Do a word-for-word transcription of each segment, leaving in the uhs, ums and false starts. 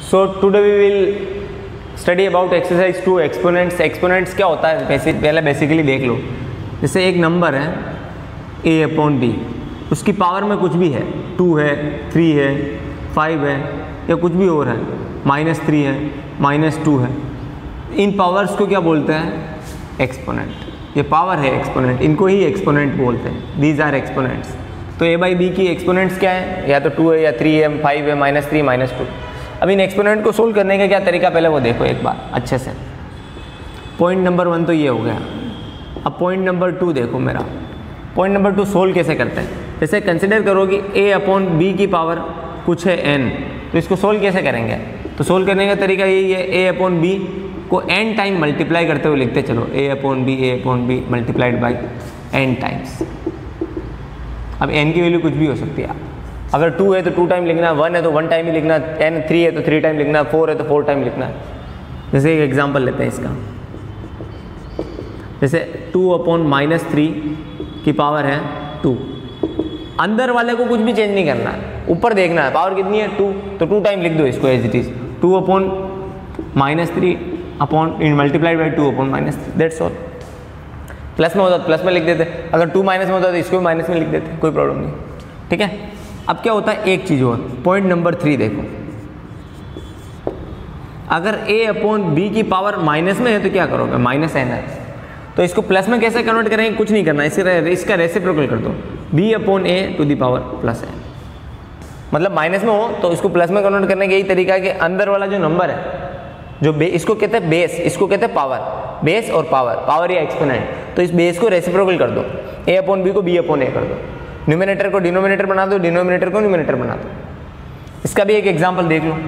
So today we will study about exercise two exponents. Exponents क्या होता है basic पहले बेसिकली देख लो। जैसे एक नंबर है ए अपॉन बी, उसकी पावर में कुछ भी है, टू है, थ्री है, फाइव है या कुछ भी और है, माइनस थ्री है, माइनस टू है, इन पावर्स को क्या बोलते हैं? एक्सपोनेंट। ये पावर है एक्सपोनेंट, इनको ही एक्सपोनेंट बोलते हैं। These are exponents. तो ए बाई बी की एक्सपोनेंट्स क्या है? या तो टू है या थ्री है, फाइव है, माइनस थ्री, माइनस टू। अब इन एक्सपोनेंट को सोल्व करने का क्या तरीका पहले वो देखो एक बार अच्छे से। पॉइंट नंबर वन तो ये हो गया। अब पॉइंट नंबर टू देखो मेरा। पॉइंट नंबर टू सोल्व कैसे करते हैं? जैसे कंसिडर करो कि ए अपॉन बी की पावर कुछ है एन, तो इसको सोल्व कैसे करेंगे? तो सोल्व करने का तरीका यही है, ए अपॉन बी को एन टाइम मल्टीप्लाई करते हुए लिखते चलो, A upon B, A upon B multiplied by N times. अब एन की वैल्यू कुछ भी हो सकती है। अगर टू है तो टू टाइम लिखना, वन है तो वन टाइम ही लिखना, एन थ्री है तो थ्री टाइम लिखना, फोर है तो फोर टाइम लिखना। जैसे एक एग्जांपल लेते हैं इसका। जैसे टू अपॉन माइनस थ्री की पावर है टू। अंदर वाले को कुछ भी चेंज नहीं करना है, ऊपर देखना है पावर कितनी है, टू, तो टू टाइम लिख दो इसको as it is. Two upon minus three upon N multiplied by two upon minus three, that's all. Plus में होता तो प्लस में लिख देते, अगर टू माइनस में होता तो इसको भी माइनस में लिख देते, कोई प्रॉब्लम नहीं। ठीक है। अब क्या होता है, एक चीज़ और, पॉइंट नंबर थ्री देखो। अगर ए अपॉन बी की पावर माइनस में है तो क्या करोगे? माइनस एन है, तो इसको प्लस में कैसे कन्वर्ट करेंगे? कुछ नहीं करना, इसका इसका रेसिप्रोकल कर दो, B upon A to the power plus N. मतलब माइनस में हो तो इसको प्लस में कन्वर्ट करने का यही तरीका है कि अंदर वाला जो नंबर है, जो बे, इसको कहते हैं बेस, इसको कहते हैं पावर, बेस और पावर, पावर या एक्सपोनेंट। तो इस बेस को रेसिप्रोकल कर दो, ए अपॉन बी को बी अपॉन ए कर दो, न्यूमिनेटर को डिनोमिनेटर बना दो, डिनोमिनेटर को न्यूमिनेटर बना दो। इसका भी एक एग्जांपल देख लो।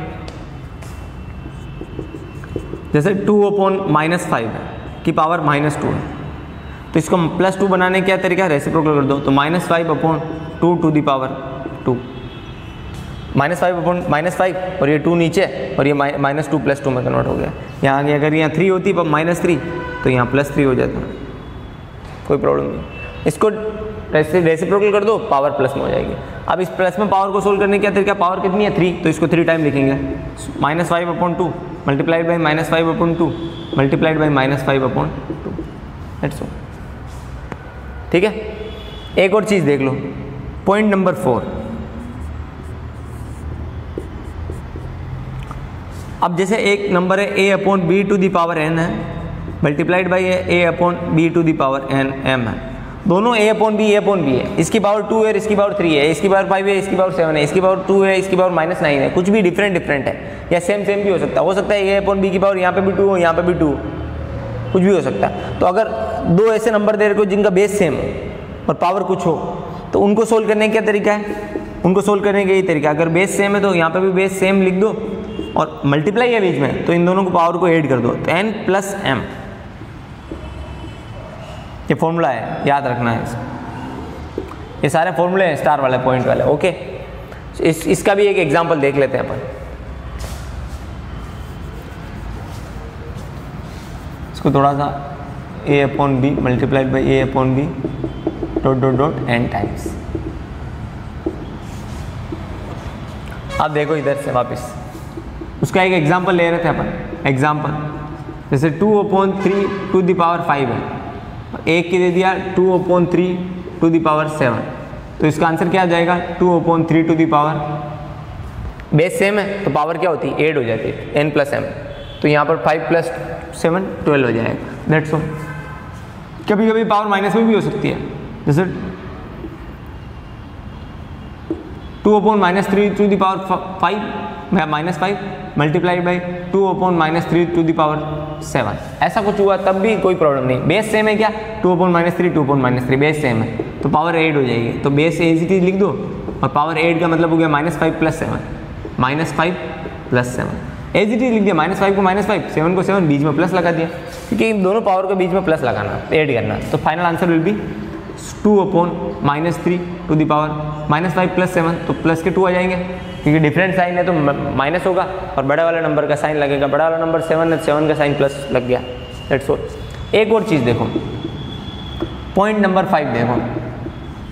जैसे टू अपॉन माइनस फाइव की पावर माइनस टू है, तो इसको प्लस टू बनाने का क्या तरीका है? रेसिप्रोकल कर दो, तो minus five upon two to the power two, minus five upon minus five, और ये टू नीचे, और ये माइनस टू प्लस टू में कन्वर्ट हो गया। यहाँ आगे अगर यहाँ थ्री होती माइनस थ्री, तो यहाँ प्लस थ्री हो जाता, कोई प्रॉब्लम नहीं। इसको रेसिप्रोकल कर दो, पावर प्लस में हो जाएगी। अब इस प्लस में पावर को सोल्व करने का तरीका, पावर कितनी है? थ्री, तो इसको थ्री टाइम लिखेंगे, minus five upon two multiplied by minus five upon two multiplied by minus five upon two, that's all. ठीक है। एक और चीज़ देख लो, पॉइंट नंबर फोर। अब जैसे एक नंबर है ए upon b to the power n है, multiplied by a upon b to the power n m है। दोनों a upon B, A upon b है, इसकी पावर टू है, इसकी पावर थ्री है, इसकी पावर फाइव है, इसकी पावर सेवन है, इसकी पावर टू है, इसकी पावर माइनस नाइन है। कुछ भी डिफरेंट डिफरेंट है, या सेम सेम भी हो सकता है। हो सकता है ए अपॉन बी की पावर यहाँ पे भी टू हो, यहाँ पे भी टू हो, कुछ भी हो सकता है। तो अगर दो ऐसे नंबर दे रहे हो जिनका बेस सेम हो और पावर कुछ हो, तो उनको सोल्व करने का क्या तरीका है? उनको सोल्व करने का यही तरीका, अगर बेस सेम है तो यहाँ पे भी बेस सेम लिख दो, और मल्टीप्लाई है बीच में, तो इन दोनों को पावर को ऐड कर दो, तो एन प्लस एम। ये फॉर्मूला है, याद रखना है इसको। ये सारे फॉर्मूले हैं स्टार वाले, पॉइंट वाले। ओके। इस इसका भी एक एग्जांपल देख लेते हैं अपन। इसको थोड़ा सा, a upon B multiplied by a upon b dot dot dot n times. आप देखो इधर से वापस, उसका एक एग्जांपल ले रहे थे अपन। एग्जांपल जैसे two upon three to the power five है, एक की दे दिया two upon three to the power seven, तो इसका आंसर क्या आ जाएगा? Two upon three to the power, base same है तो पावर क्या होती है? एड हो जाती है, एन प्लस एम। तो यहाँ पर फाइव प्लस सेवन ट्वेल्व हो जाएगा, दैट्स ऑल। कभी कभी पावर माइनस में भी हो सकती है, जैसे two upon minus three to the power five minus five multiplied by two upon minus three to the power seven, ऐसा कुछ हुआ तब भी कोई प्रॉब्लम नहीं। बेस सेम है क्या? Two upon minus three two upon minus three base same है, तो पावर एड हो जाएगी। तो बेस एज इट इज लिख दो, और पावर एड का मतलब हो गया minus five plus seven, minus five plus seven as it is लिख दिया। माइनस फाइव को माइनस फाइव, सेवन को सेवन, बीच में प्लस लगा दिया, क्योंकि इन दोनों पावर के बीच में प्लस लगाना, एड करना। तो final answer will be two upon minus three to the power minus five plus seven, तो प्लस के टू आ जाएंगे, क्योंकि डिफरेंट साइन है तो माइनस होगा, और बड़े वाले नंबर का साइन लगेगा। बड़ा वाला नंबर सेवन है, सेवन का साइन प्लस लग गया, दैट्स ऑल। एक और चीज़ देखो, पॉइंट नंबर फाइव देखो,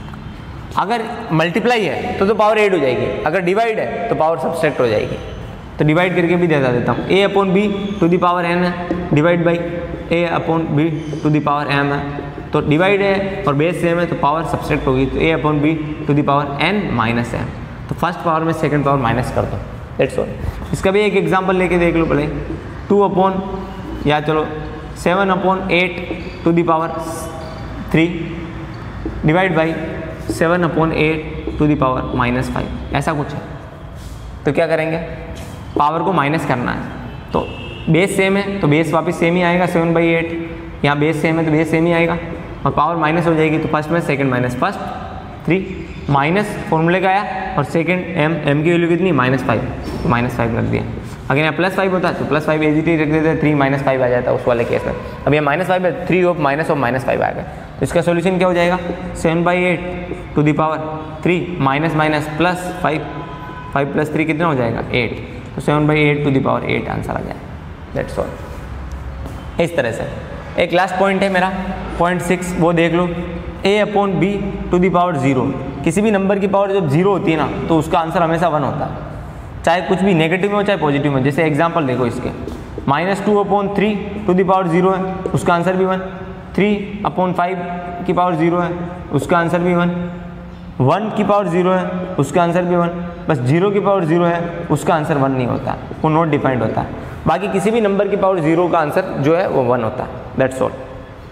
अगर मल्टीप्लाई है तो तो पावर एड हो जाएगी, अगर डिवाइड है तो पावर सब्सट्रैक्ट हो जाएगी। तो डिवाइड करके भी दे देता हूँ, a upon b to the power n है divide by a upon b to the power m है, तो डिवाइड है और बेस सेम है तो पावर सब्सट्रैक्ट होगी, तो a upon b to the power n minus m, तो फर्स्ट पावर में सेकंड पावर माइनस कर दो, दैट्स ऑल। इसका भी एक एग्जांपल लेके देख लो पहले, टू अपॉन या चलो seven upon eight to the power three divide by seven upon eight to the power minus five, ऐसा कुछ है। तो क्या करेंगे, पावर को माइनस करना है, तो बेस सेम है तो बेस वापस सेम ही आएगा, सेवन बाई एट, यहाँ बेस सेम है तो बेस सेम ही आएगा, और पावर माइनस हो जाएगी तो फर्स्ट में second minus first, three minus फॉर्मूले का आया, और सेकंड एम एम की वैल्यू कितनी माइनस फाइव, तो माइनस फाइव रख दिया। अगर यहाँ प्लस फाइव होता है तो प्लस फाइव एजिटी रख देते, थ्री माइनस फाइव आ जाता है उस वाले केस में। अब ये माइनस फाइव है, three of minus of minus five आ गया, तो इसका सोल्यूशन क्या हो जाएगा, seven by eight to the power three minus minus plus five, five plus three कितना हो जाएगा एट, तो seven by eight to the power eight answer आ जाए, दैट्स ऑल। इस तरह से एक लास्ट पॉइंट है मेरा पॉइंट सिक्स, वो देख लो, a upon b to the power zero. किसी भी नंबर की पावर जब जीरो होती है ना तो उसका आंसर हमेशा वन होता है, चाहे कुछ भी नेगेटिव में हो चाहे पॉजिटिव में। जैसे एग्जांपल देखो इसके, minus two upon three to the power zero है, उसका आंसर भी वन, थ्री अपॉन फाइव की पावर जीरो है, उसका आंसर भी वन, वन की पावर जीरो है, उसका आंसर भी वन, बस जीरो की पावर जीरो है, उसका आंसर वन नहीं होता, वो नॉट डिफाइंड होता है। बाकी किसी भी नंबर की पावर जीरो का आंसर जो है वो वन होता है, दैट्स ऑल।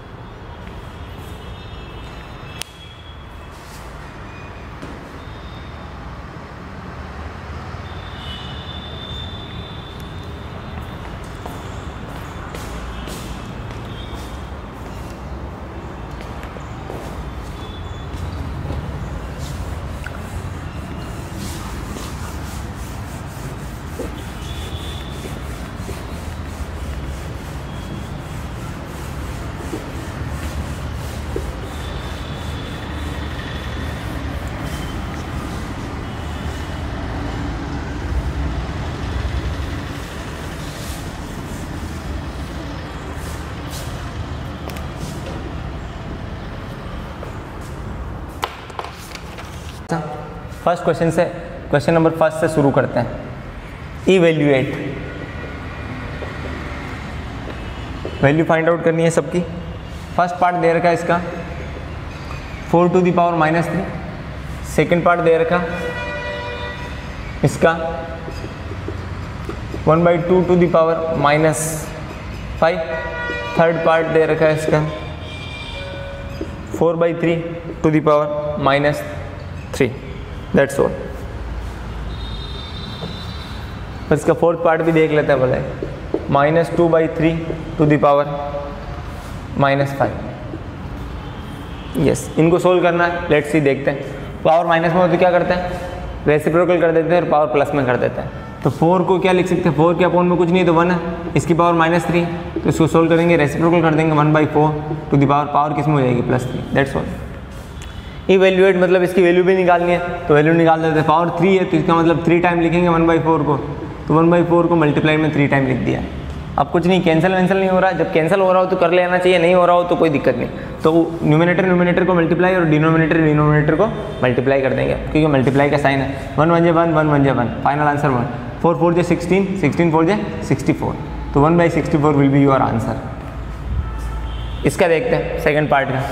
फर्स्ट क्वेश्चन से, क्वेश्चन नंबर फर्स्ट से शुरू करते हैं। इवैल्यूएट, वैल्यू फाइंड आउट करनी है सबकी। फर्स्ट पार्ट दे रखा है इसका four to the power minus three, second part दे रखा इसका one by two to the power minus five, third part दे रखा है इसका four by three to the power minus three, that's all. इसका फोर्थ पार्ट भी देख लेते हैं बोले, minus two by three to the power minus five. Yes, इनको सोल्व करना है, लेट्स सी, देखते हैं। पावर माइनस में हो तो क्या करते हैं, रेसिप्रोकल कर देते हैं और पावर प्लस में कर देते हैं। तो फोर को क्या लिख सकते हैं, फोर के अपॉन में कुछ नहीं है तो वन है, इसकी पावर माइनस थ्री, तो इसको सोल्व करेंगे, रेसिप्रोकल कर देंगे, one by four to the power, power किस में हो जाएगी plus three, that's all. Evaluate मतलब इसकी वैल्यू भी निकालनी है, तो वैल्यू निकाल देते हैं। पावर थ्री है तो इसका मतलब थ्री टाइम लिखेंगे वन बाई फोर को, तो वन बाई फोर को मल्टीप्लाई में थ्री टाइम लिख दिया। अब कुछ नहीं, कैंसिल वैंसिल नहीं हो रहा, जब कैंसिल हो रहा हो तो कर लेना चाहिए, नहीं हो रहा हो तो कोई दिक्कत नहीं। तो न्यूमिनेटर न्यूमिनेटर को मल्टीप्लाई और डिनोमिनेटर डिनोमिनेटर को मल्टीप्लाई कर देंगे, क्योंकि मल्टीप्लाई का साइन है। वन वन जे वन, वन वन जे one, final answer one. Four four जे सिक्सटीन, सिक्सटीन फोर जे सिक्सटी फोर, तो one by sixty four will be your answer. इसका देखते हैं सेकेंड पार्ट का।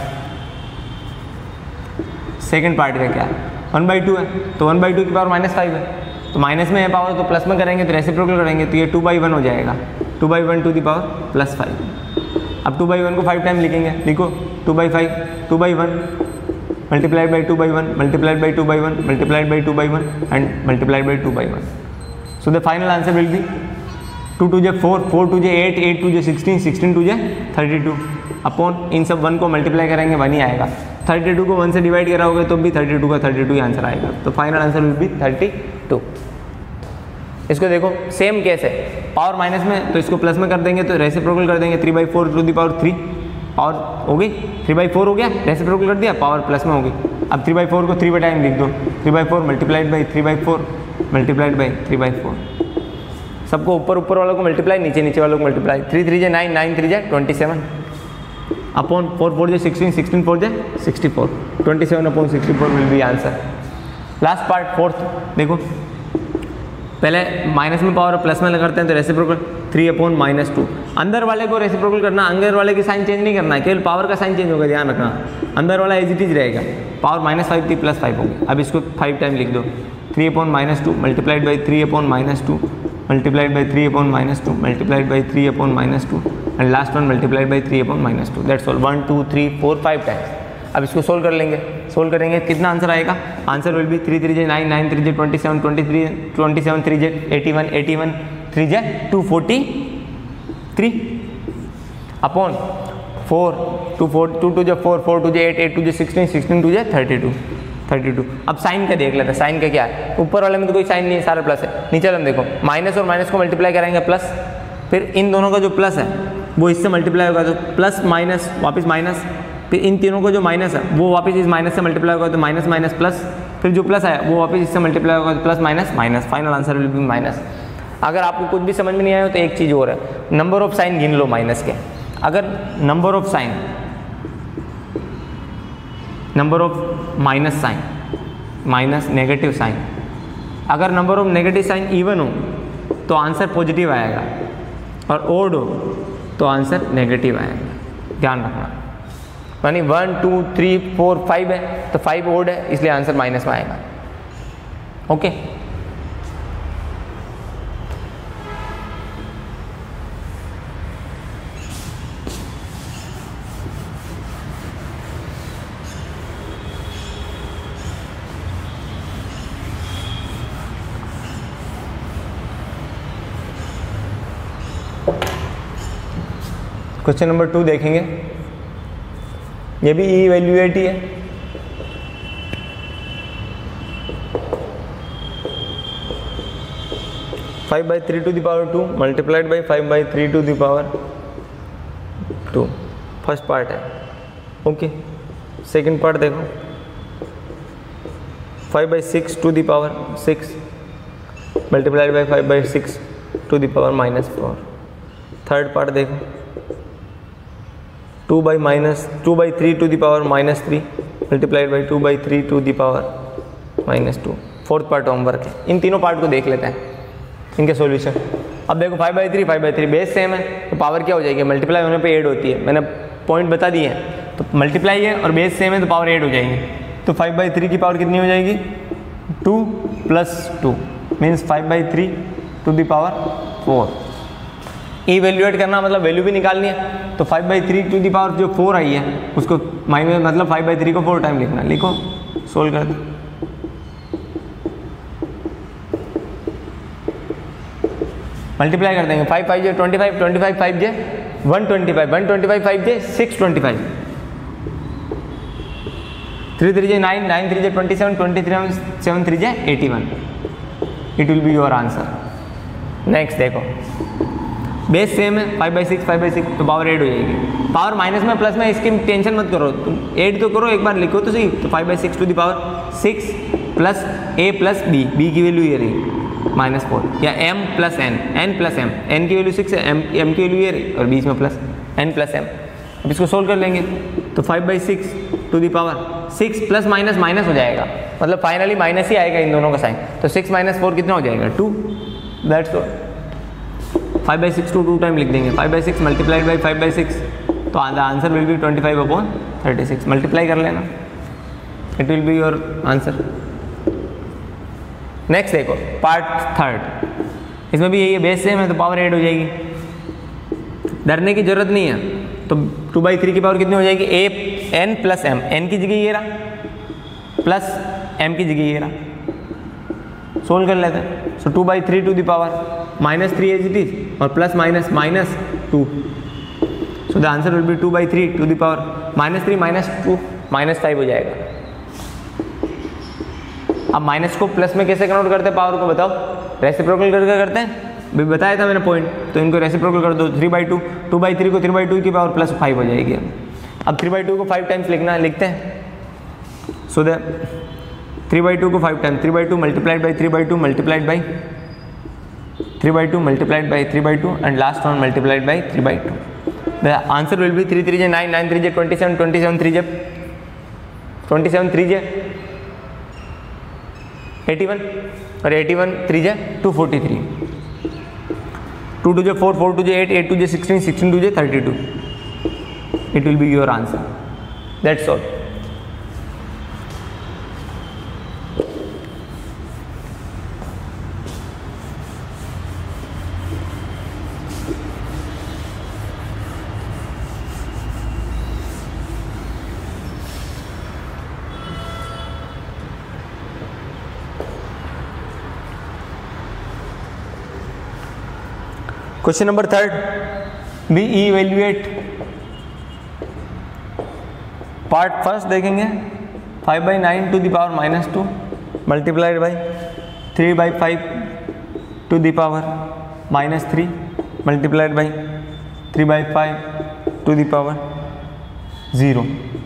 सेकेंड पार्ट का क्या है, वन बाई टू है तो वन बाई टू की पावर माइनस फाइव है, तो माइनस में है पावर तो प्लस में करेंगे तो रेसिप्रोकल करेंगे, तो ये टू बाई वन हो जाएगा, two by one to the power plus five. अब टू बाई वन को फाइव टाइम लिखेंगे, लिखो two by five, two by one multiplied by two by one, multiplied by two by one, multiplied by two by one and multiplied by two by one. So the final answer will be two two जे four, four two जे eight, eight two जे sixteen, sixteen two जे thirty to, upon इन सब one को multiply करेंगे one ही आएगा। थर्टी टू को वन से डिवाइड करा होगा तो भी थर्टी टू का थर्टी टू ही आंसर आएगा, तो final answer will be thirty two. इसको देखो सेम केस है, पावर माइनस में तो इसको प्लस में कर देंगे, तो रेसिप्रोकल कर देंगे, three by four to the power three, और हो गई थ्री बाई फोर हो गया, रेसिप्रोकल कर दिया, पावर प्लस में हो गई। अब थ्री बाई फोर को थ्री बाई टाइम लिख दो, three by four multiplied by three by four multiplied by three by four, सबको ऊपर ऊपर वालों को मल्टीप्लाई, नीचे नीचे वालों को मल्टीप्लाई, थ्री थ्री जे नाइन, नाइन थ्री जे twenty seven, upon four four जे सिक्सटीन, सिक्सटीन फोर जे sixty four, twenty seven upon sixty four will be answer. Last part fourth देखो, पहले माइनस में पावर प्लस में करते हैं तो reciprocal three upon minus two. अंदर वाले को रेसिप्रोकल करना, अंदर वाले की साइन चेंज नहीं करना है, केवल पावर का साइन चेंज होगा, ध्यान रखना। अंदर वाला एज इट इज रहेगा, पावर माइनस फाइव थी प्लस फाइव होगी। अब इसको फाइव टाइम लिख दो, three upon minus two multiplied by three upon minus two multiplied by three upon minus two multiplied by three upon minus two and last one multiplied by three upon minus two. That's all, one two three four five times. अब इसको solve कर लेंगे, solve करेंगे कितना answer आएगा? Answer will be three three जे nine, nine three जे twenty seven, twenty three twenty seven three जे eighty one, eighty one three जे two forty three upon four, two four two two जे four, four two जे eight, eight two जे sixteen, sixteen two जे thirty two, thirty two. अब sign का देख लेते हैं, साइन का क्या है? ऊपर वाले में तो कोई साइन नहीं है, सारा प्लस है। नीचे वाले में देखो, माइनस और माइनस को मल्टीप्लाई करेंगे प्लस, फिर इन दोनों का जो प्लस है वो इससे मल्टीप्लाई होगा तो प्लस माइनस वापस माइनस, फिर इन तीनों को जो माइनस है वो वापस इस माइनस से मल्टीप्लाई होगा तो माइनस माइनस प्लस, फिर जो प्लस है वो वापस इससे मल्टीप्लाई होगा तो plus minus minus. Final answer will be minus. अगर आपको कुछ भी समझ में नहीं आया हो तो एक चीज़ और है, नंबर ऑफ साइन गिन लो माइनस के। अगर number of sign, number of minus sign, minus negative sign, अगर number of negative sign even हो तो आंसर पॉजिटिव आएगा और ओड हो तो आंसर नेगेटिव आएगा, ध्यान रखना। यानी one two three four five है तो फाइव ओड है इसलिए आंसर माइनस में आएगा। ओके, क्वेश्चन नंबर टू देखेंगे, ये भी ई इवैल्यूएट ही है। Five by three to the power two multiplied by five by three to the power two, first part है। ओके, सेकंड पार्ट देखो, five by six to the power six multiplied by five by six to the power minus four. Third part देखो, two by minus two by three to the power minus three multiplied by two by three to the power minus two. Fourth part homework है। इन तीनों part को देख लेते हैं, इनके solution. अब देखो five by three five by three base same है तो पावर क्या हो जाएगी? मल्टीप्लाई होने पे ऐड होती है, मैंने पॉइंट बता दिए हैं। तो मल्टीप्लाई है और बेस सेम है तो पावर ऐड हो जाएगी। तो फाइव बाई थ्री की पावर कितनी हो जाएगी? Two plus two means five by three to the power four. Evaluate करना मतलब वैल्यू भी निकालनी है, तो five by three to the power जो फोर आई है उसको माइनस मतलब फाइव बाई थ्री को फोर टाइम लिखना। लिखो, सोल्व कर दो। मल्टीप्लाई कर देंगे, फाइव फाइव जे twenty five, twenty five five जे one twenty five, one twenty five five जे six twenty five, three three जे नाइन, नाइन थ्री जे twenty seven, twenty three seven three जे eighty one. It will be your answer. Next देखो, base same है, five by six five by six तो power add हो जाएगी। Power minus में plus में इसकी टेंशन मत करो, तुम एड तो करो, एक बार लिखो तो सही। तो five by six to the power six plus a plus b, b की वैल्यू ये रही माइनस फोर, या m plus n, n plus m, n की वैल्यू सिक्स है, एम एम की वैल्यू ये रही और बीच में प्लस एन प्लस एम। अब इसको सोल्व कर लेंगे तो five by six to the power six plus minus minus हो जाएगा, मतलब फाइनली माइनस ही आएगा इन दोनों का साइन। तो सिक्स माइनस फोर कितना हो जाएगा? Two. That's all. Five by six two two time लिख देंगे, five by six multiplied by five by six तो answer will be twenty five upon thirty six. Multiply कर लेना, it will be your answer. Next देखो part third, इसमें भी यही है, बेस सेम है तो पावर ऐड हो जाएगी, डरने की जरूरत नहीं है। तो टू बाई थ्री की पावर कितनी हो जाएगी? A n plus m, n की जगह ये रहा प्लस एम की जगह ये रहा। सोल्व कर लेते हैं। So two by three to the power minus three as it is और plus minus minus two, so the answer will be two by three to the power minus three minus two minus five हो जाएगा। अब minus को plus में कैसे convert करते हैं power को बताओ? रेसिप्रोकल करके करते हैं, भी बताया था मैंने पॉइंट, तो इनको रेसिप्रोकल कर दो। Three by two, two by three को थ्री बाई टू की पावर प्लस फाइव हो जाएगी। अब थ्री बाई टू को फाइव टाइम्स लिखना है, लिखते हैं। So the three by two को five time, three by two multiplied by three by two multiplied by three by two multiplied by three by two and last one multiplied by three by two. The answer will be three three जे nine, nine three जे twenty seven, twenty seven three जे twenty seven three जे eighty one और eighty one three जे two forty three, two two जे four, four two जे eight, eight two जे sixteen, sixteen two जे thirty two. It will be your answer. That's all. Question number third. We evaluate part first देखेंगे. Five by nine to the power minus two multiplied by three by five to the power minus three multiplied by three by five to the power zero.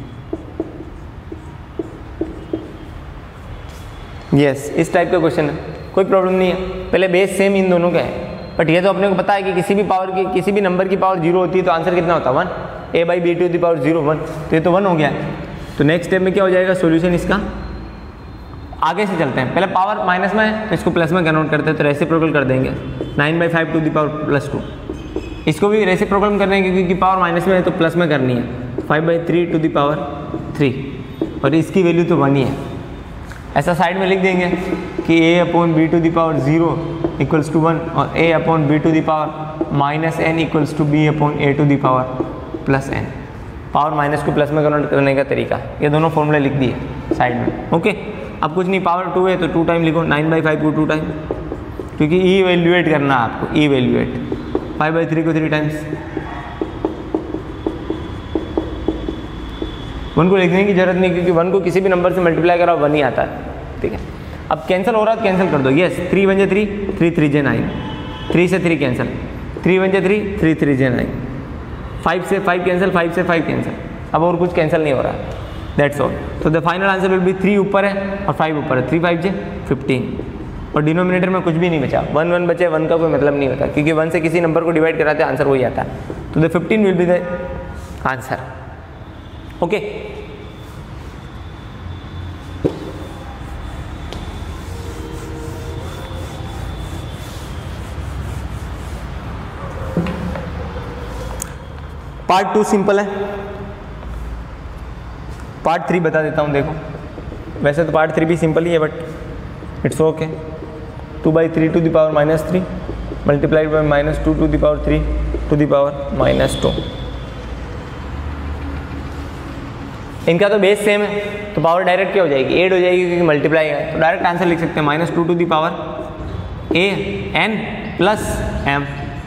Yes, इस type का question है, कोई problem नहीं है. पहले base same in दोनों का है, बट ये तो अपने को पता है कि किसी भी पावर की किसी भी नंबर की पावर जीरो होती है तो आंसर कितना होता है one. A by b to the power zero one, तो ये तो वन हो गया. तो नेक्स्ट स्टेप में क्या हो जाएगा सॉल्यूशन इसका. आगे से चलते हैं. पहले पावर माइनस में है तो इसको प्लस में कन्वर्ट करते हैं, तो रेसिप्रोकल कर देंगे. Nine by five to the power plus two, इसको भी रेसिप्रोकल कर देंगे क्योंकि पावर माइनस में है तो प्लस में करनी है. Five by three to the power three, और इसकी वैल्यू तो वन ही है. ऐसा साइड में लिख देंगे कि ए upon b to the power zero equals to one, और a upon b to the power minus n equals to b upon A to the power plus n. Power minus को plus में convert करने का तरीका, ये दोनों फॉर्मूले लिख दिए साइड में. ओके, अब कुछ नहीं, पावर टू है तो टू टाइम लिखो, नाइन बाई फाइव को टू टाइम, क्योंकि ई इवेल्युएट करना है आपको. ई इवेल्युएट फाइव बाई थ्री को थ्री टाइम्स. वन को लिखने की जरूरत नहीं क्योंकि वन को किसी भी नंबर से मल्टीप्लाई करा वन ही आता है. ठीक है, अब कैंसिल हो रहा है तो कैंसिल कर दो. यस, थ्री वन जे थ्री, थ्री थ्री जे नाइन, थ्री से थ्री कैंसिल, थ्री वन जे थ्री, थ्री थ्री जे नाइन, फाइव से फाइव कैंसिल, फाइव से फाइव कैंसिल. अब और कुछ कैंसिल नहीं हो रहा है. That's all. तो the final answer will be three ऊपर है और फाइव ऊपर है. थ्री फाइव जे फिफ्टीन, और डिनोमिनेटर में कुछ भी नहीं बचा. वन वन बचे, वन का कोई मतलब नहीं होता क्योंकि वन से किसी नंबर को डिवाइड कराते आंसर वही आता है. तो the fifteen will be the answer. Okay, part two simple है. पार्ट थ्री बता देता हूँ. देखो, वैसे तो पार्ट थ्री भी सिंपल ही है but it's okay. Two by three to the power minus three multiplied by minus two to the power three to the power minus two. इनका तो बेस सेम है तो पावर डायरेक्ट क्या हो जाएगी, एड हो जाएगी क्योंकि मल्टीप्लाई है. तो डायरेक्ट आंसर लिख सकते हैं minus two to the power a n plus m.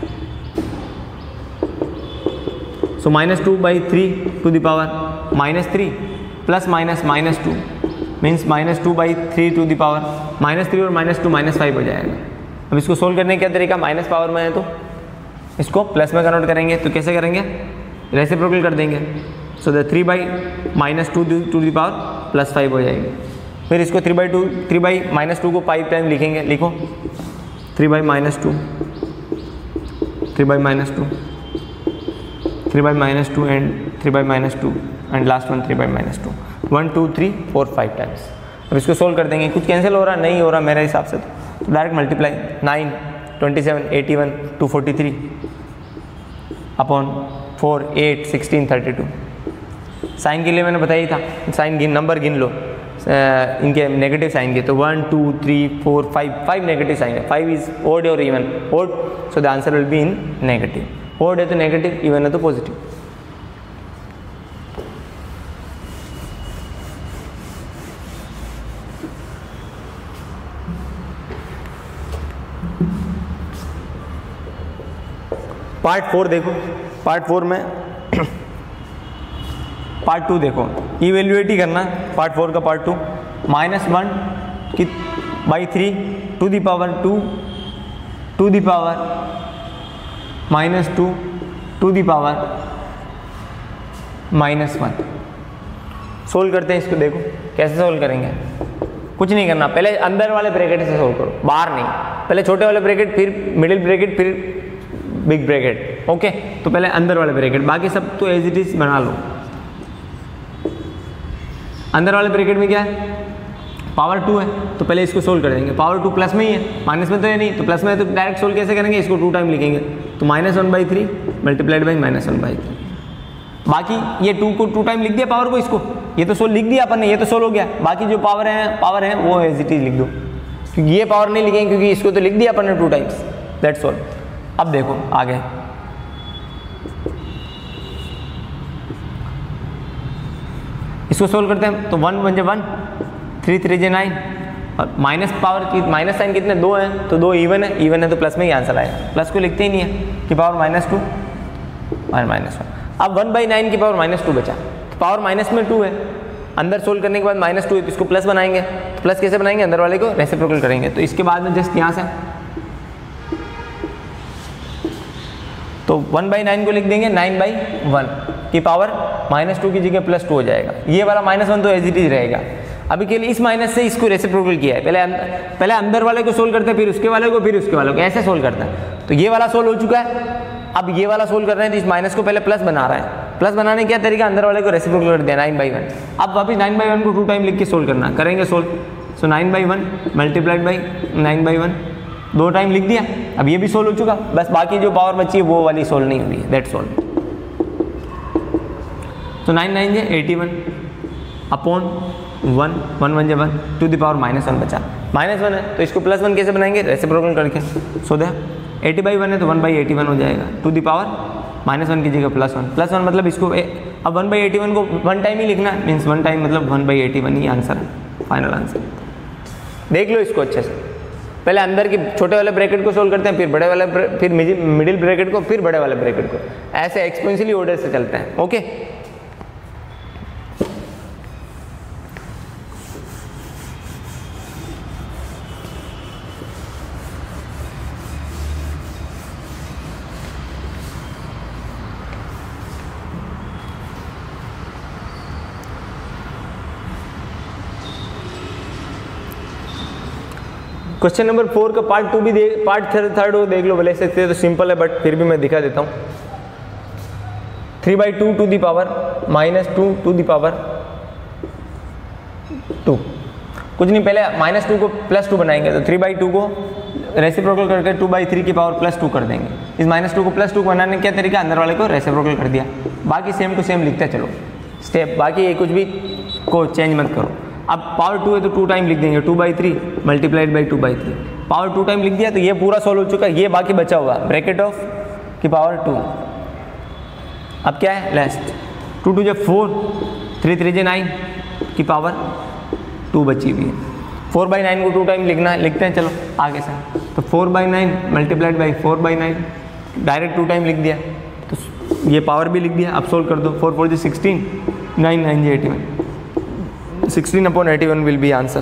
So minus two by three to the power minus three plus minus minus two means minus two by three to the power minus three और minus two minus five हो जाएगा. अब इसको solve करने का तरीका, minus power में है तो इसको प्लस में कन्वर्ट करेंगे. तो कैसे करेंगे, रेसिप्रोकल कर देंगे. So the three by minus two to the power plus five हो जाएगी. फिर इसको three by two three by minus two को फाइव टाइम लिखेंगे. लिखो three by minus two, three by minus two, three by minus two and three by minus two and last one three by minus two. One two three four five times. अब इसको solve कर देंगे. कुछ cancel हो रहा नहीं हो रहा मेरे हिसाब से, तो direct multiply. Nine twenty seven eighty one two forty three upon four eight sixteen thirty two. Sign के लिए मैंने बताया ही था, साइन गिन नंबर गिन लो इनके नेगेटिव साइन के. तो one two three four five, five negative sign है. फाइव इज ओड और even. Odd, so the answer will be in negative. Odd है तो नेगेटिव, इवन है तो पॉजिटिव. पार्ट फोर देखो. पार्ट फोर में पार्ट टू देखो, इवेल्युएट ही करना. पार्ट फोर का पार्ट टू, माइनस वन की by three to the power two to the power minus two to the power minus one. Solve करते हैं इसको. देखो कैसे सोल्व करेंगे. कुछ नहीं करना, पहले अंदर वाले ब्रैकेट से सोल्व करो, बाहर नहीं. पहले छोटे वाले ब्रैकेट, फिर मिडिल ब्रैकेट, फिर बिग ब्रैकेट. ओके, तो पहले अंदर वाले ब्रैकेट, बाकी सब तो एज इट इज बना लो. अंदर वाले ब्रैकेट में क्या है, पावर टू है तो पहले इसको सोल्व कर देंगे, पावर टू प्लस में ही है, माइनस में तो है नहीं, तो प्लस में है तो डायरेक्ट सोल्व कैसे करेंगे, इसको टू टाइम लिखेंगे, तो minus one by three multiplied by minus one by three. बाकी ये टू को टू टाइम लिख दिया पावर को, इसको ये तो सोल्व लिख दिया अपन ने, ये तो सोल्व हो गया, बाकी जो पावर है पावर है वो एज इट इज लिख दो, क्योंकि ये पावर नहीं लिखेंगे क्योंकि इसको तो लिख दिया अपन ने टू टाइम्स, दैट्स ऑल। अब देखो आगे, इसको सोल्व करते हैं तो वन वन जे वन, थ्री थ्री जे नाइन, और माइनस पावर की माइनस साइन कितने दो हैं, तो दो इवन है, इवन है तो प्लस में ही आंसर आएगा, प्लस को लिखते ही नहीं है कि पावर माइनस टू और माइनस वन। अब वन बाई नाइन की पावर माइनस टू बचा, तो पावर माइनस में टू है, अंदर सोल्व करने के बाद माइनस टू है तो इसको प्लस बनाएंगे, तो प्लस कैसे बनाएंगे, अंदर वाले को रेसिप्रोकल करेंगे, तो इसके बाद में जस्ट यहाँ से तो वन बाई नाइन को लिख देंगे नाइन बाई वन की पावर माइनस टू की जगह प्लस टू हो जाएगा, ये वाला माइनस वन तो एज इट इज रहेगा। अभी के लिए इस माइनस से इसको रेसिप्रोकल किया है, पहले अंदर, पहले अंदर वाले को सोल्व करते हैं, फिर उसके वाले को, फिर उसके वाले को, ऐसे सोल्व करता है। तो ये वाला सोल्व हो चुका है, अब ये वाला सोल्व कर रहे हैं तो इस माइनस को पहले प्लस बना रहा है, प्लस बनाने क्या तरीका, अंदर वाले को रेसिप्रोकल कर दिया नाइन बाई वन। अब वापिस नाइन बाई वन को टू टाइम लिख के सोल्व करना, करेंगे solve, so nine by one multiplied by nine by one, दो टाइम लिख दिया, अब ये भी सोल्व हो चुका, बस बाकी जो पावर बची है वो वाली सोल्व नहीं हुई है, दैट्स ऑल। तो नाइन नाइन जे eighty one upon one, one one जे one to the power minus one बचा, माइनस वन है तो इसको प्लस वन कैसे बनाएंगे, रेसिप्रोकल करके, so the eighty by one है तो वन बाई एटी वन हो जाएगा, to the power minus one की जगह प्लस वन, प्लस वन मतलब इसको ए, अब वन बाई एटी वन को वन टाइम ही लिखना, मीन्स वन टाइम मतलब वन बाई एटी वन ही आंसर है, फाइनल आंसर। देख लो इसको अच्छे से, पहले अंदर की छोटे वाले ब्रैकेट को सोल्व करते हैं, फिर बड़े वाले, फिर मिडिल ब्रैकेट को, फिर बड़े वाले ब्रैकेट को, ऐसे एक्सपोनेंशियली ऑर्डर से चलते हैं, ओके। क्वेश्चन नंबर फोर का पार्ट टू भी देख, पार्ट थर्ड थर्ड वो देख लो, भले सकते तो सिंपल है, बट फिर भी मैं दिखा देता हूँ। Three by two to the power minus two to the power two, कुछ नहीं, पहले माइनस टू को प्लस टू बनाएंगे, तो थ्री बाई टू को रेसिप्रोकल करके टू बाई थ्री की पावर प्लस टू कर देंगे। इस माइनस टू को प्लस टू बनाने क्या तरीका, अंदर वाले को रेसिप्रोकल कर दिया, बाकी सेम टू सेम लिखते चलो स्टेप, बाकी ये कुछ भी को चेंज मत करो। अब पावर टू है तो टू टाइम लिख देंगे, two by three multiplied by two by three, power two time लिख दिया तो ये पूरा सॉल्व हो चुका है, ये बाकी बचा हुआ ब्रैकेट ऑफ की पावर टू। अब क्या है लास्ट, टू टू जो फोर, थ्री थ्री जे नाइन की पावर टू बची हुई है, फोर बाई नाइन को टू टाइम लिखना है, लिखते हैं चलो आगे से, तो four by nine multiplied by four by nine, direct two time लिख दिया, तो ये पावर भी लिख दिया। अब सोल्व कर दो, four four G sixteen, nine nine ji eighty one, sixteen upon eighty-one will be answer.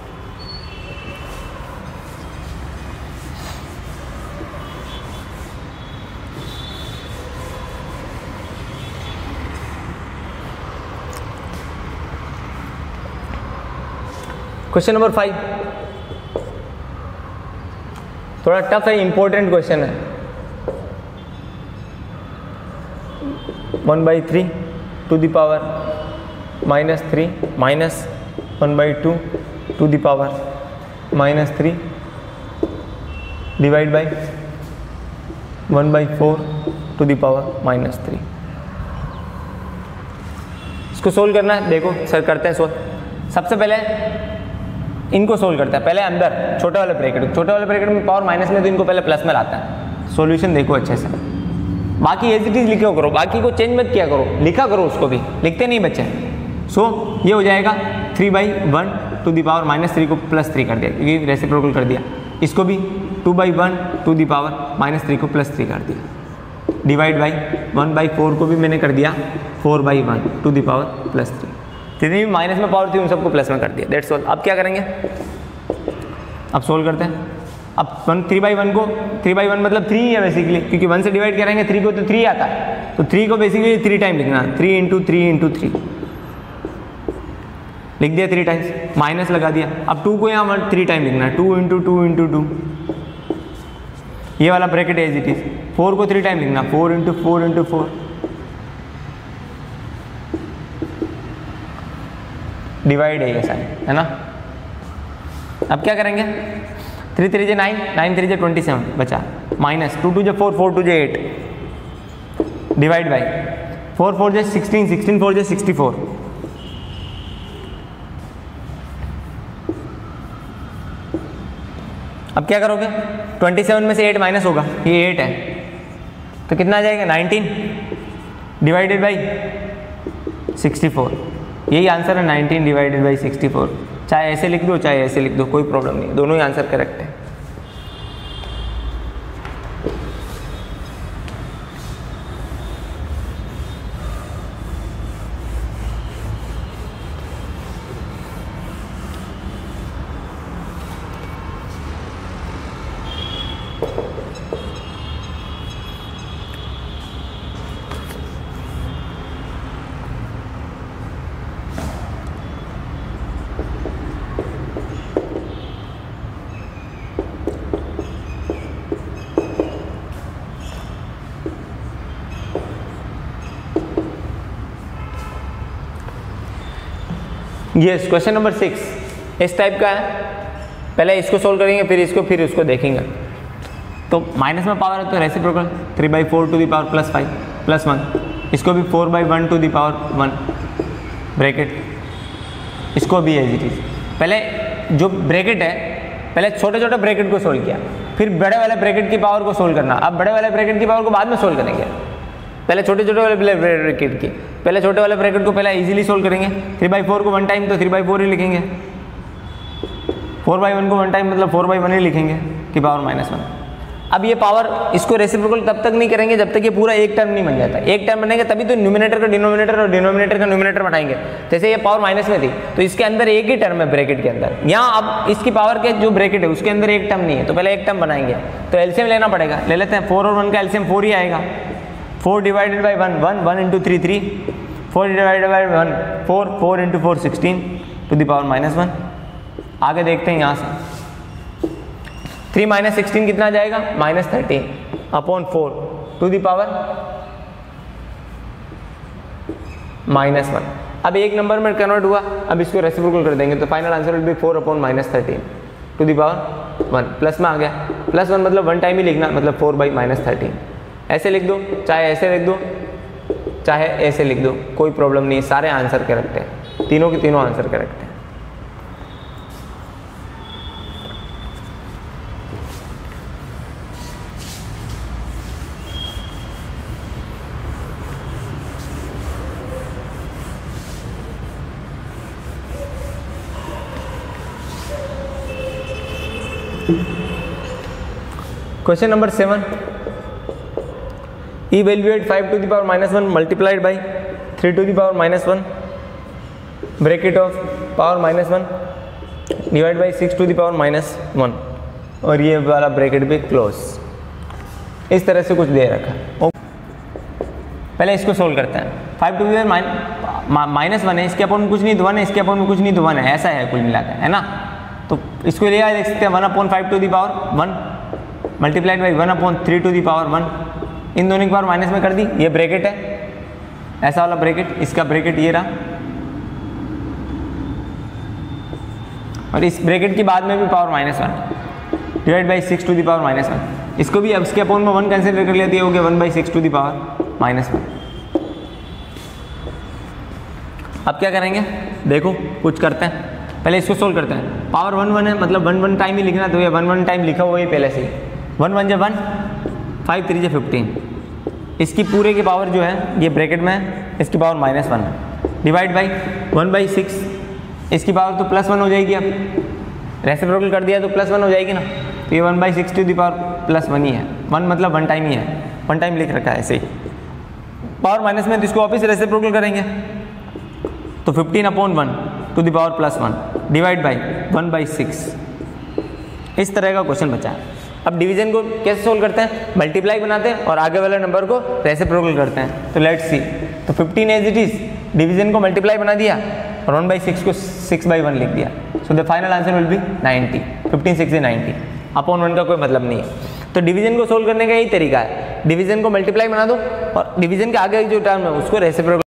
Question number five थोड़ा टफ है, इंपॉर्टेंट क्वेश्चन है। One by three to the power minus three minus one by two to the power minus three divide by one by four to the power minus three. इसको solve करना है, देखो sir करते हैं solve. सबसे पहले इनको सोल्व करते हैं, पहले अंदर छोटे वाले ब्रैकेट, छोटे वाले ब्रैकेट में पावर माइनस में तो इनको पहले प्लस में लाता है। सॉल्यूशन देखो अच्छे से, बाकी एज इट इज लिखो करो, बाकी को चेंज मत किया करो, लिखा करो उसको भी, लिखते नहीं बच्चे। सो so, ये हो जाएगा three by one to the power minus three को प्लस थ्री कर दिया क्योंकि रेसिप्रोकल कर दिया, इसको भी two by one to the power minus three को प्लस थ्री कर दिया, divide by one by four को भी मैंने कर दिया four by one to the power plus three, जितनी भी माइनस में पावर थी उन सबको प्लस में कर दिया, दैट्स ऑल। अब क्या करेंगे, अब सोल्व करते हैं। अब वन थ्री बाई वन को, थ्री बाई वन मतलब थ्री है बेसिकली, क्योंकि वन से डिवाइड करेंगे थ्री को तो थ्री आता है, तो थ्री को बेसिकली थ्री टाइम लिखना, three into three into three लिख दिया, थ्री टाइम्स माइनस लगा दिया। अब टू को यहाँ थ्री टाइम लिखना है, two into two into two, ये वाला bracket as it is. Four को थ्री टाइम लिखना, four into four into four, divide है ये साइन है ना, अब क्या करेंगे, थ्री थ्री जे नाइन, नाइन थ्री जे ट्वेंटी सेवन बचा, माइनस टू टू जे फोर, फोर टू जे eight, divide by four four जे सिक्सटीन, सिक्सटीन फोर जे सिक्सटी फोर। अब क्या करोगे, ट्वेंटी सेवन में से एट माइनस होगा, ये एट है, तो कितना आ जाएगा nineteen divided by sixty four. यही आंसर है, nineteen divided by sixty four. चाहे ऐसे लिख दो चाहे ऐसे लिख दो, कोई प्रॉब्लम नहीं, दोनों ही आंसर करेक्ट है। यस, क्वेश्चन नंबर सिक्स इस टाइप का है। पहले इसको सोल्व करेंगे, फिर इसको, फिर उसको देखेंगे। तो माइनस में पावर है तो reciprocal, three by four to the power plus five plus one, इसको भी four by one to the power one bracket, इसको भी एज इट इज। पहले जो ब्रैकेट है, पहले छोटे छोटे ब्रैकेट को सोल्व किया, फिर बड़े वाले ब्रैकेट की पावर को सोल्व करना। अब बड़े वाले ब्रैकेट की पावर को बाद में सोल्व करेंगे, पहले छोटे छोटे वाले ब्रैकेट की, पहले छोटे वाले ब्रैकेट को पहले इजीली सोल्व करेंगे। थ्री बाई फोर को वन टाइम तो थ्री बाई फोर ही लिखेंगे, फोर बाई वन को वन टाइम मतलब फोर बाई वन ही लिखेंगे की पावर माइनस वन। अब ये पावर, इसको रेसिप्रोकल तब तक नहीं करेंगे जब तक ये पूरा एक टर्म नहीं बन जाता। एक टर्म बनेगा तभी तो न्यूमिनेटर का डिनोमिनेटर और डिनोमिनेटर का न्यूमिनेटर बनाएंगे। जैसे ये पावर माइनस में थी तो इसके अंदर एक ही टर्म है ब्रैकेट के अंदर, यहाँ अब इसकी पावर के जो ब्रैकेट है उसके अंदर एक टर्म नहीं है, तो पहले एक टर्म बनाएंगे। तो एलसीएम लेना पड़ेगा, ले लेते हैं। फोर और वन का एलसीएम फोर ही आएगा, four divided by one, one, one into three three, four divided by one four, four into four sixteen to the power minus one. आगे देखते हैं यहाँ से, थ्री माइनस सिक्सटीन कितना जाएगा, minus thirteen upon four to the power minus one. अब एक number में कन्वर्ट हुआ, अब इसको रेसिप्रोकल कर देंगे तो final answer will be four upon minus thirteen to the power one. Plus में आ गया, प्लस वन मतलब वन टाइम ही लिखना, मतलब फोर बाई माइनस थर्टीन। ऐसे लिख दो, चाहे ऐसे लिख दो, चाहे ऐसे लिख दो, कोई प्रॉब्लम नहीं, सारे आंसर करेक्ट है, तीनों के तीनों आंसर करेक्ट है। Question number seven, evaluate five to the power minus one multiplied by three to the power minus one bracket of power minus one divided by six to the power minus one, और ये वाला bracket भी close. इस तरह से कुछ दे रखा। पहले इसको सोल्व करते हैं। Five to the power minus one है, इसके अपन में कुछ नहीं तो वन है, इसके अपन में कुछ नहीं तो वन है, ऐसा है कुल मिलाकर, है ना। तो इसको लिया देख सकते हैं, one upon five to the power one multiplied by one upon three to the power one, इन दोनों की पावर माइनस में कर दी। ये ब्रैकेट है, ऐसा वाला ब्रैकेट, इसका ब्रैकेट ये रहा, और इस ब्रैकेट की बाद में भी power minus one divide by six to the power minus one. इसको भी अब इसके अपॉन में वन कंसिडर कर लिया तो ये हो गया one by six to the power minus one. अब क्या करेंगे, देखो कुछ करते हैं, पहले इसको सोल्व करते हैं। पावर वन वन है मतलब वन वन टाइम ही लिखना, तो ये वन वन टाइम लिखा हुआ है पहले से ही। वन वन जब वन, फाइव थ्री जे फिफ्टीन, इसकी पूरे की पावर जो है ये ब्रैकेट में है, इसकी पावर माइनस वन है, divide by one by six, इसकी पावर तो प्लस वन हो जाएगी। अब रेसिप्रोकल कर दिया तो प्लस वन हो जाएगी ना, तो ये one by six to the power plus one ही है, वन मतलब वन टाइम ही है, वन टाइम लिख रखा है ऐसे ही। पावर माइनस में तो इसको वापस रेसिप्रोकल करेंगे तो fifteen upon one to the power plus one divide by one by six. इस तरह का क्वेश्चन बचा है। अब डिवीजन को कैसे सोल्व करते हैं, मल्टीप्लाई बनाते हैं और आगे वाले नंबर को रेसिप्रोकल करते हैं। तो लेट्स सी, तो fifteen as it is, division को मल्टीप्लाई बना दिया और वन बाई सिक्स को सिक्स बाई वन लिख दिया। So the final answer will be ninety, fifteen six ninety, upon one का कोई मतलब नहीं है। तो डिवीजन को सोल्व करने का यही तरीका है, डिवीजन को मल्टीप्लाई बना दो और डिवीजन के आगे जो टर्म है उसको रेसिप्रोकल